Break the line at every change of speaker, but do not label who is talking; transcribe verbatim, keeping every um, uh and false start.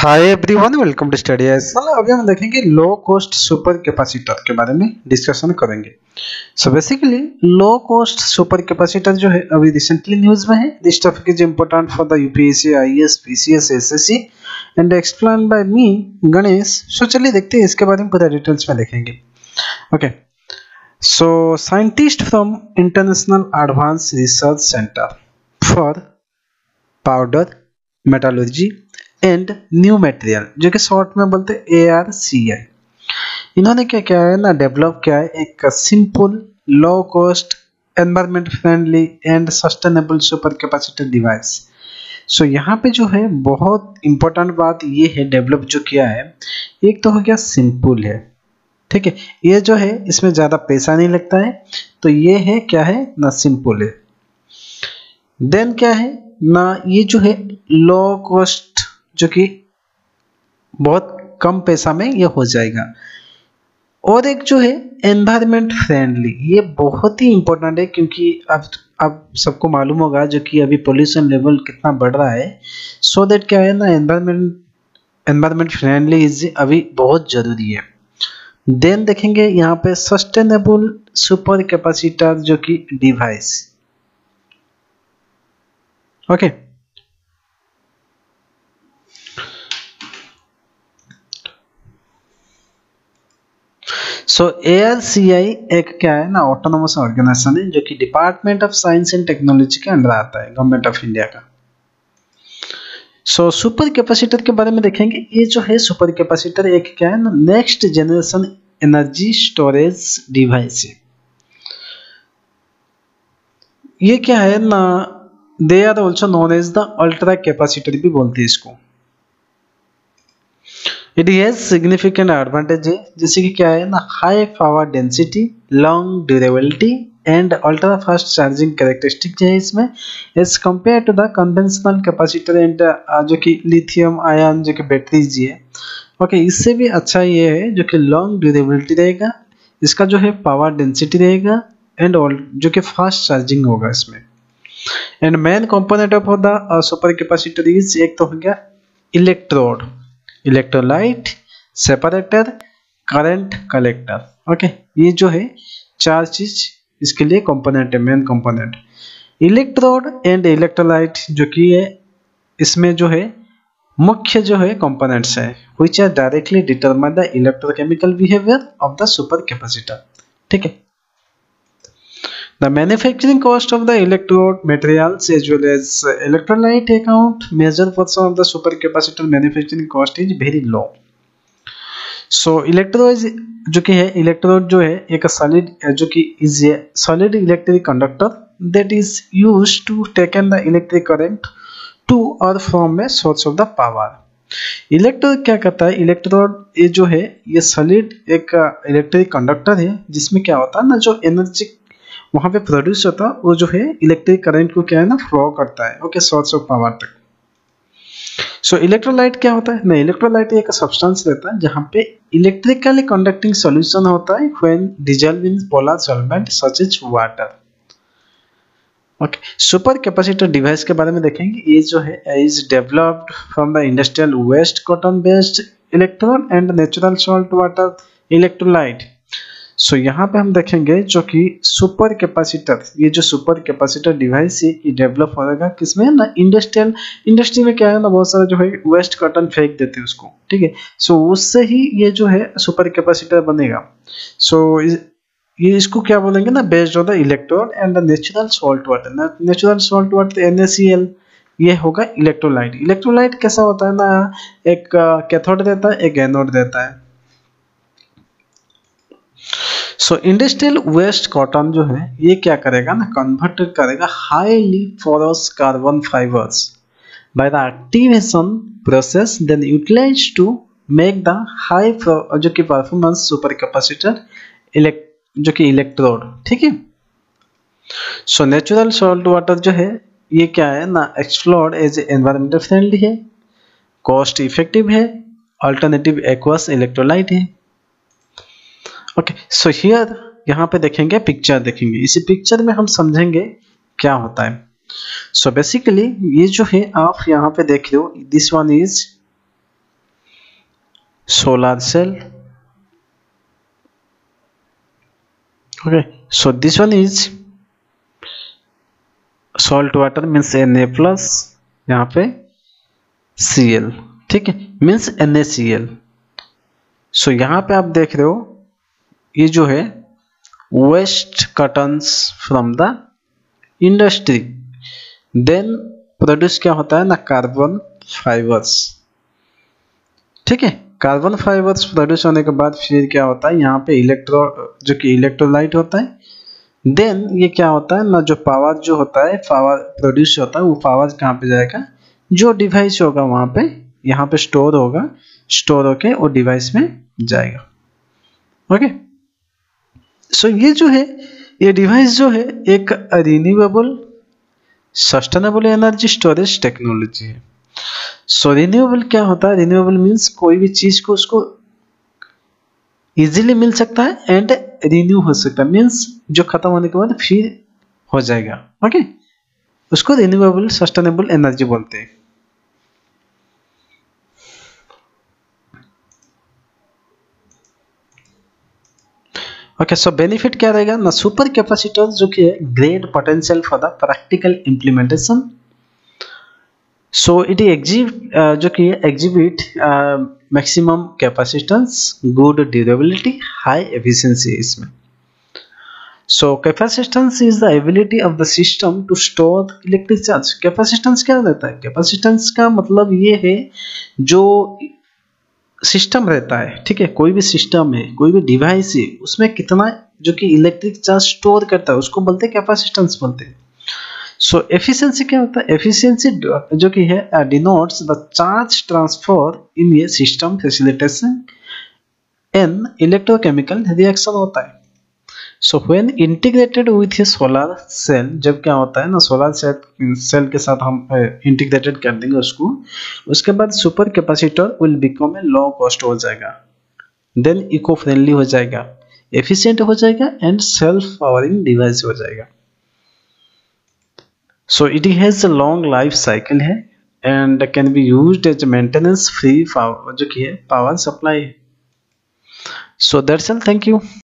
Hi everyone, welcome to study एसल। अभी हम देखेंगे लो कॉस्ट सुपर कैपेसिटर के बारे में डिस्कशन करेंगे। So basically low cost super capacitor जो है अभी रिसेंटली न्यूज में है। This topic is important for the UPSC, IAS, PCS, SSC and explain by me Ganesh. So चलिए देखते हैं इसके बारे में पूरा डिटेल्स में देखेंगे। Okay, so scientist from international advance research centre for powder metallurgy and new material, जो कि शॉर्ट में बोलते हैं ए आर सी आई, इन्होंने क्या किया है ना, डेवलप किया है एक simple, low cost, environment friendly and sustainable super capacitor device. So यहाँ पे जो है बहुत इंपॉर्टेंट बात ये है, डेवलप जो किया है, एक तो हो गया सिंपल है, ठीक है, ये जो है इसमें ज़्यादा पैसा नहीं लगता है, तो ये है क्या है ना, सिंपल है। देन क्या है ना, ये जो है लो कॉस्ट, जो कि बहुत कम पैसा में ये हो जाएगा। और एक जो है एनवायरमेंट फ्रेंडली, ये बहुत ही इंपॉर्टेंट है, क्योंकि अब अब सबको मालूम होगा जो कि अभी पोल्यूशन लेवल कितना बढ़ रहा है। सो so दैट क्या है ना, एनवायरमेंट एनवायरमेंट फ्रेंडली इज अभी बहुत जरूरी है। देन देखेंगे यहाँ पे सस्टेनेबल सुपर कैपेसिटर जो कि device. Okay, so A R C I एक क्या है ना, ऑटोनोमस ऑर्गेनाइजेशन है, जो कि department of science and technology के अंडर आता है, गवर्नमेंट ऑफ इंडिया का। सो सुपर कैपेसिटर के बारे में देखेंगे। ये जो है सुपर कैपेसिटर एक क्या है ना, next generation energy storage device है। ये क्या है ना, they are also known as the ultra capacitor भी बोलते हैं इसको। इट हैज सिग्निफिकेंट एडवांटेज है, जैसे कि क्या है ना, high power density, long durability and ultra fast charging characteristic है इसमें, as compare to the conventional capacitor and जो कि लिथियम आयन जो कि बैटरीज है। ओके, इससे भी अच्छा ये है जो कि लॉन्ग ड्यूरेबिलिटी रहेगा, इसका जो है पावर डेंसिटी रहेगा एंड जो कि फास्ट चार्जिंग होगा इसमें। And main component of the super capacitor is, एक तो हो गया electrode, electrolyte, separator, current collector. Okay, ये जो है चार चीज इसके लिए कंपोनेंट है, main component electrode and electrolyte, जो कि है इसमें जो है मुख्य जो है कंपोनेंट्स है, which are directly determine the electrochemical behaviour of the super capacitor. ठीक है, the manufacturing cost of the electrode materials as well as electrolyte account major portion of the supercapacitor manufacturing cost is very low. So electrode जो कि है, electrode जो है एक solid जो कि is a solid electric conductor that is used to take in the electric current to or from a source of the power. Electrode क्या करता है, इलेक्ट्रोड ये जो है ये सॉलिड एक इलेक्ट्रिक कंडक्टर है, जिसमें क्या होता है ना, जो एनर्जी वहां पे प्रोड्यूस होता है वो जो है इलेक्ट्रिक करंट को क्या है ना, फ्लो करता है, ओके, सोर्स ऑफ पावर तक। सो इलेक्ट्रोलाइट क्या होता है ना, इलेक्ट्रोलाइट एक सब्सटेंस रहता है जहां पे इलेक्ट्रिकली कंडक्टिंग सॉल्यूशन होता है when dissolve in polar solvent such as water. Okay, super capacitor device के बारे में देखेंगे। ये जो है is developed from the industrial waste cotton based electrode and natural salt water electrolyte. So so, यहाँ पे हम देखेंगे जो कि सुपर कैपेसिटर, ये जो सुपर कैपेसिटर डिवाइस है ये डेवलप होगा किसमें ना, इंडस्ट्रियल इंडस्ट्री में क्या है ना, बहुत सारा जो है वेस्ट कॉटन फेंक देते हैं उसको, ठीक है। सो so, उससे ही ये जो है सुपर कैपेसिटर बनेगा। सो so, ये इसको क्या बोलेंगे ना, based on the electrode and the natural salt water. Natural salt water N A C L, ये होगा इलेक्ट्रोलाइट। इलेक्ट्रोलाइट कैसा होता है ना, एक कैथोड रहता है, एक एनोड रहता है। सो इंडस्ट्रियल वेस्ट कॉटन जो है ये क्या करेगा ना, कन्वर्ट करेगा highly porous carbon fibres by the activation process, then utilise to make the high जो कि परफॉर्मेंस सुपर कैपेसिटर जो कि इलेक्ट्रोड। ठीक है, सो नेचुरल सॉल्ट वाटर जो है ये क्या है ना, एक्सप्लोर्ड एज एनवायरमेंटल फ्रेंडली है, कॉस्ट इफेक्टिव है, अल्टरनेटिव एक्वस इलेक्ट्रोलाइट है। ओके, सो हियर यहाँ पे देखेंगे, पिक्चर देखेंगे, इसी पिक्चर में हम समझेंगे क्या होता है। सो बेसिकली ये जो है आप यहाँ पे देख रहे हो, this one is solar cell. Okay, so this one is salt water means Na plus, यहाँ पे Cl, ठीक है, मीन्स NaCl. सो यहाँ पे आप देख रहे हो ये जो है waste cottons from the industry, then produce क्या होता है ना, कार्बन फाइबर्स, ठीक है. कार्बन फाइबर्स प्रोड्यूस होने के बाद फिर क्या होता है, यहाँ पे इलेक्ट्रो जो कि इलेक्ट्रोलाइट होता है, देन ये क्या होता है ना, जो पावर जो होता है, पावर प्रोड्यूस होता है, वो पावर कहाँ पे जाएगा, जो डिवाइस होगा वहाँ पे, यहाँ पे स्टोर होगा, स्टोर होके वो डिवाइस में जाएगा. ओके, सो ये जो है, ये डिवाइस जो है एक renewable sustainable energy storage technology है. सो रिन्यूएबल क्या होता है, रिन्यूएबल मीन्स कोई भी चीज को उसको इजीली मिल सकता है एंड रिन्यू हो सकता है, मीन्स जो खत्म होने के बाद फिर हो जाएगा. ओके, उसको रिन्यूएबल सस्टेनेबल एनर्जी बोलते हैं. ओके, सो बेनिफिट क्या रहेगा ना, सुपर कैपेसिटर जो कि है great potential for the practical implementation. So it exhibit जो कि exhibit maximum capacitance, good durability, high efficiency इसमें. So capacitance is the ability of the system to store electric charge. Capacitance क्या रहता है, capacitance का मतलब ये है जो सिस्टम रहता है, ठीक है, कोई भी सिस्टम है, कोई भी डिवाइस है, उसमें कितना जो कि इलेक्ट्रिक चार्ज स्टोर करता है, उसको बोलते हैं कैपेसिटेंस बोलते हैं. सो एफिशिएंसी क्या होता है, एफिशिएंसी जो कि है denotes the charge transfer in a system facilitation an electrochemical reaction होता है. So when integrated with a solar cell, जब क्या होता है ना, सोलर सेल सेल के साथ हम इंटीग्रेटेड कर देंगे उसको, उसके बाद super capacitor will become a low cost हो जाएगा, देन इको फ्रेंडली हो जाएगा, एफिशिएंट हो जाएगा एंड सेल्फ पावरिंग डिवाइस हो जाएगा. So it has a long life cycle है and can be used as maintenance free power जो कि है power supply. So that's all, thank you.